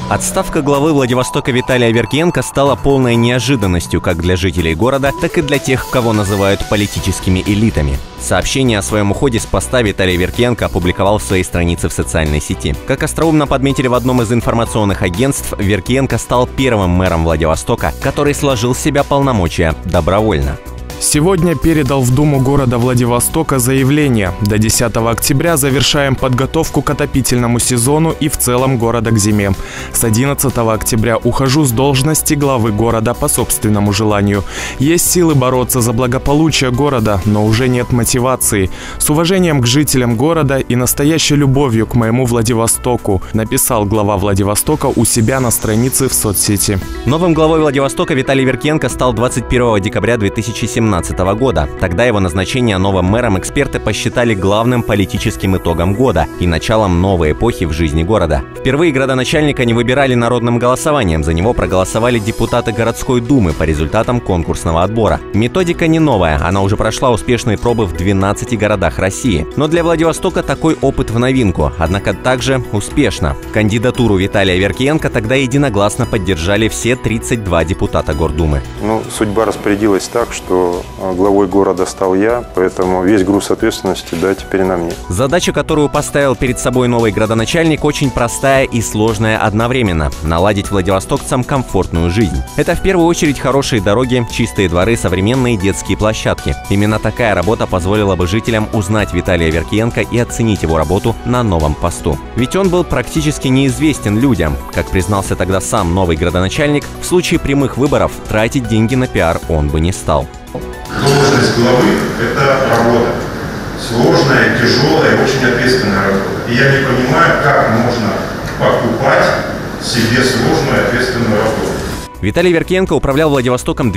Отставка главы Владивостока Виталия Аверкиенко стала полной неожиданностью как для жителей города, так и для тех, кого называют политическими элитами. Сообщение о своем уходе с поста Виталий Аверкиенко опубликовал в своей странице в социальной сети. Как остроумно подметили в одном из информационных агентств, Аверкиенко стал первым мэром Владивостока, который сложил с себя полномочия добровольно. Сегодня передал в Думу города Владивостока заявление. До 10 октября завершаем подготовку к отопительному сезону и в целом города к зиме. С 11 октября ухожу с должности главы города по собственному желанию. Есть силы бороться за благополучие города, но уже нет мотивации. С уважением к жителям города и настоящей любовью к моему Владивостоку, написал глава Владивостока у себя на странице в соцсети. Новым главой Владивостока Виталий Аверкиенко стал 21 декабря 2017 года. Тогда его назначение новым мэром эксперты посчитали главным политическим итогом года и началом новой эпохи в жизни города. Впервые градоначальника не выбирали народным голосованием, за него проголосовали депутаты городской думы по результатам конкурсного отбора. Методика не новая, она уже прошла успешные пробы в 12 городах России. Но для Владивостока такой опыт в новинку, однако также успешно. Кандидатуру Виталия Аверкиенко тогда единогласно поддержали все 32 депутата Гордумы. Судьба распорядилась так, что главой города стал я, поэтому весь груз ответственности, теперь на мне. Задача, которую поставил перед собой новый градоначальник, очень простая и сложная одновременно – наладить владивостокцам комфортную жизнь. Это в первую очередь хорошие дороги, чистые дворы, современные детские площадки. Именно такая работа позволила бы жителям узнать Виталия Аверкиенко и оценить его работу на новом посту. Ведь он был практически неизвестен людям. Как признался тогда сам новый градоначальник, в случае прямых выборов тратить деньги на пиар он бы не стал. Должность главы – это работа. Сложная, тяжелая, очень ответственная работа. И я не понимаю, как можно покупать себе сложную, ответственную работу. Виталий Аверкиенко управлял Владивостоком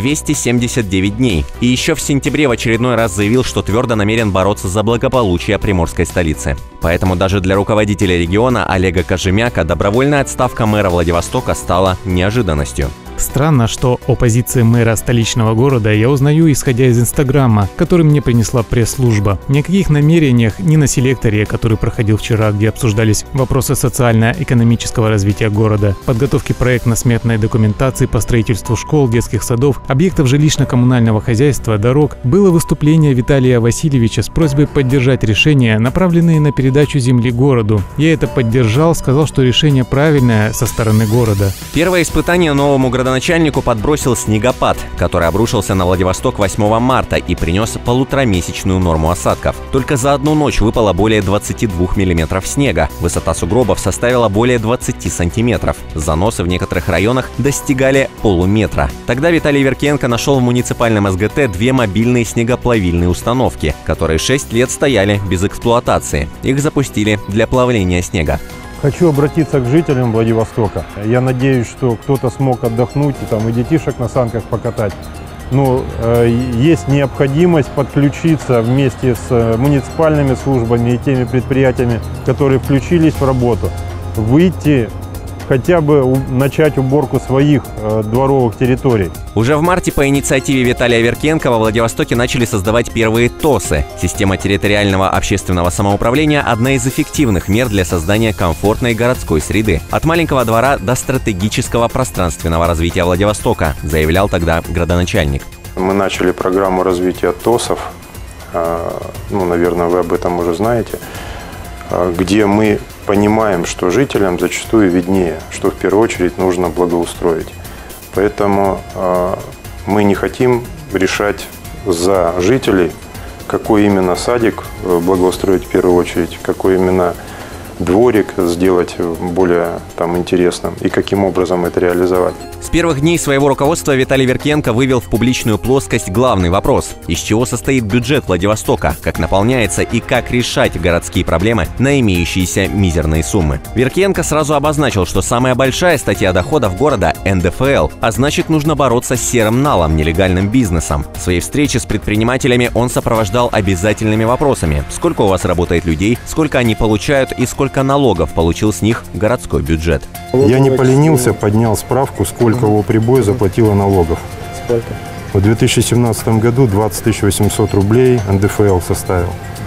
279 дней. И еще в сентябре в очередной раз заявил, что твердо намерен бороться за благополучие приморской столицы. Поэтому даже для руководителя региона Олега Кожемяка добровольная отставка мэра Владивостока стала неожиданностью. Странно, что о позиции мэра столичного города я узнаю, исходя из Инстаграма, который мне принесла пресс-служба. Ни о каких намерениях ни на селекторе, который проходил вчера, где обсуждались вопросы социально-экономического развития города, подготовки проектно-сметной документации по строительству школ, детских садов, объектов жилищно-коммунального хозяйства, дорог, было выступление Виталия Васильевича с просьбой поддержать решения, направленные на передачу земли городу. Я это поддержал, сказал, что решение правильное со стороны города. Первое испытание новому градоначальнику подбросил снегопад, который обрушился на Владивосток 8 марта и принес полуторамесячную норму осадков. Только за одну ночь выпало более 22 миллиметров снега. Высота сугробов составила более 20 сантиметров. Заносы в некоторых районах достигали полуметра. Тогда Виталий Аверкиенко нашел в муниципальном СГТ 2 мобильные снегоплавильные установки, которые 6 лет стояли без эксплуатации. Их запустили для плавления снега. Хочу обратиться к жителям Владивостока. Я надеюсь, что кто-то смог отдохнуть и детишек на санках покатать. Но есть необходимость подключиться вместе с муниципальными службами и теми предприятиями, которые включились в работу, выйти, хотя бы начать уборку своих дворовых территорий. Уже в марте по инициативе Виталия Аверкиенко во Владивостоке начали создавать первые ТОСы. Система территориального общественного самоуправления – одна из эффективных мер для создания комфортной городской среды. От маленького двора до стратегического пространственного развития Владивостока, заявлял тогда градоначальник. Мы начали программу развития ТОСов, наверное, вы об этом уже знаете, где мы понимаем, что жителям зачастую виднее, что в первую очередь нужно благоустроить. Поэтому мы не хотим решать за жителей, какой именно садик благоустроить в первую очередь, какой именно дворик сделать более интересным и каким образом это реализовать. С первых дней своего руководства Виталий Аверкиенко вывел в публичную плоскость главный вопрос: из чего состоит бюджет Владивостока, как наполняется и как решать городские проблемы на имеющиеся мизерные суммы. Аверкиенко сразу обозначил, что самая большая статья доходов города – НДФЛ, а значит, нужно бороться с серым налом, нелегальным бизнесом. Свои встречи с предпринимателями он сопровождал обязательными вопросами: сколько у вас работает людей, сколько они получают и сколько налогов получил с них городской бюджет. Я не поленился, поднял справку, сколько ОПрибой заплатило налогов. Сколько? В 2017 году 20 800 рублей НДФЛ составил.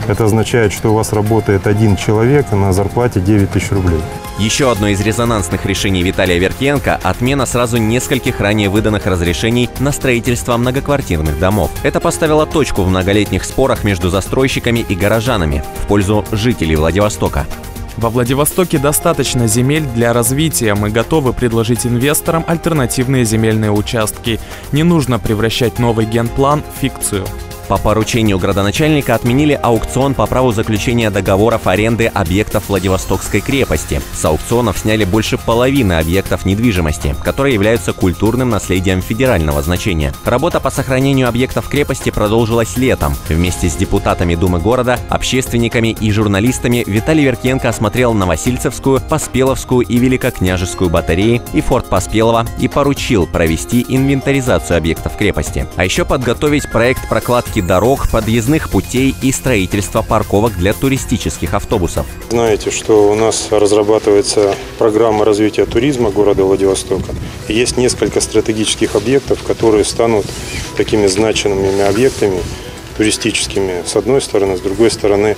Это означает, что у вас работает один человек на зарплате 9 тысяч рублей. Еще одно из резонансных решений Виталия Веркиенко – отмена сразу нескольких ранее выданных разрешений на строительство многоквартирных домов. Это поставило точку в многолетних спорах между застройщиками и горожанами в пользу жителей Владивостока. Во Владивостоке достаточно земель для развития. Мы готовы предложить инвесторам альтернативные земельные участки. Не нужно превращать новый генплан в фикцию. По поручению градоначальника отменили аукцион по праву заключения договоров аренды объектов Владивостокской крепости. С аукционов сняли больше половины объектов недвижимости, которые являются культурным наследием федерального значения. Работа по сохранению объектов крепости продолжилась летом. Вместе с депутатами Думы города, общественниками и журналистами Виталий Веркиенко осмотрел Новосильцевскую, Поспеловскую и Великокняжескую батареи и форт Поспелово и поручил провести инвентаризацию объектов крепости. А еще подготовить проект прокладки дорог, подъездных путей и строительства парковок для туристических автобусов. Знаете, что у нас разрабатывается программа развития туризма города Владивостока. И есть несколько стратегических объектов, которые станут такими значимыми объектами туристическими с одной стороны, с другой стороны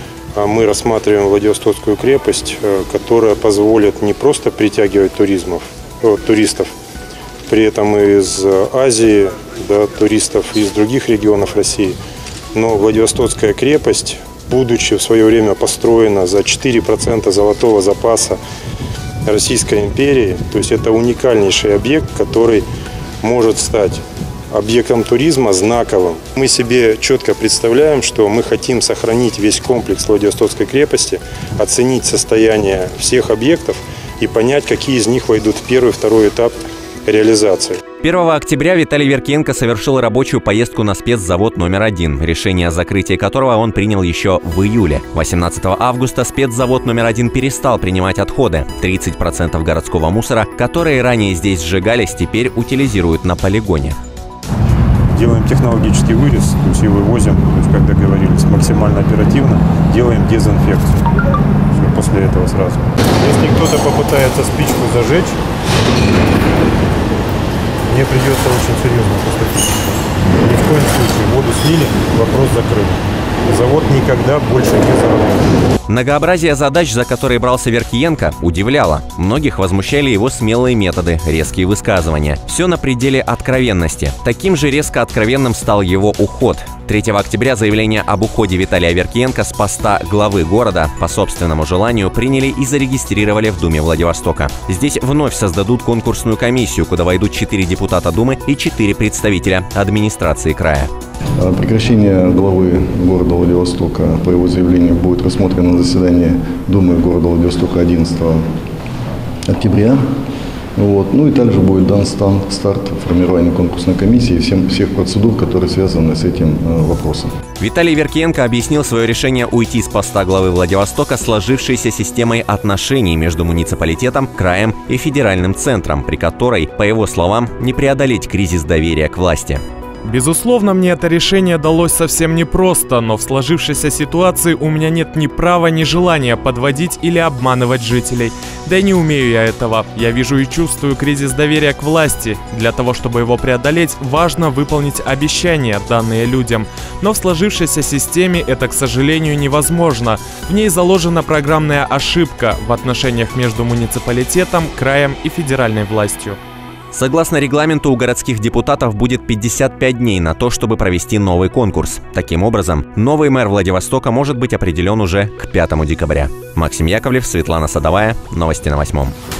мы рассматриваем Владивостокскую крепость, которая позволит не просто притягивать туристов, при этом из Азии, туристов из других регионов России. Но Владивостокская крепость, будучи в свое время построена за 4% золотого запаса Российской империи, то есть это уникальнейший объект, который может стать объектом туризма знаковым. Мы себе четко представляем, что мы хотим сохранить весь комплекс Владивостокской крепости, оценить состояние всех объектов и понять, какие из них войдут в первый и второй этап реализации. 1 октября Виталий Веркиенко совершил рабочую поездку на спецзавод номер 1, решение о закрытии которого он принял еще в июле. 18 августа спецзавод номер 1 перестал принимать отходы. 30% городского мусора, которые ранее здесь сжигались, теперь утилизируют на полигоне. Делаем технологический вырез, то есть и вывозим, то есть, как договорились, максимально оперативно, делаем дезинфекцию. Все, после этого сразу. Если кто-то попытается спичку зажечь, мне придется очень серьезно поступить. Ни в коем случае. Воду слили, вопрос закрыт. Завод никогда больше не заработает. Многообразие задач, за которые брался Веркиенко, удивляло. Многих возмущали его смелые методы, резкие высказывания. Все на пределе откровенности. Таким же резко откровенным стал его уход. 3 октября заявление об уходе Виталия Веркиенко с поста главы города по собственному желанию приняли и зарегистрировали в Думе Владивостока. Здесь вновь создадут конкурсную комиссию, куда войдут 4 депутата Думы и 4 представителя администрации края. Прекращение главы города Владивостока по его заявлению будет рассмотрено на заседании Думы города Владивостока 11 октября. Ну и также будет дан старт формирования конкурсной комиссии и всех процедур, которые связаны с этим вопросом. Виталий Веркиенко объяснил свое решение уйти с поста главы Владивостока сложившейся системой отношений между муниципалитетом, краем и федеральным центром, при которой, по его словам, не преодолеть кризис доверия к власти. Безусловно, мне это решение далось совсем непросто, но в сложившейся ситуации у меня нет ни права, ни желания подводить или обманывать жителей. Да и не умею я этого. Я вижу и чувствую кризис доверия к власти. Для того, чтобы его преодолеть, важно выполнить обещания, данные людям. Но в сложившейся системе это, к сожалению, невозможно. В ней заложена программная ошибка в отношениях между муниципалитетом, краем и федеральной властью. Согласно регламенту, у городских депутатов будет 55 дней на то, чтобы провести новый конкурс. Таким образом, новый мэр Владивостока может быть определен уже к 5 декабря. Максим Яковлев, Светлана Садовая. Новости на 8.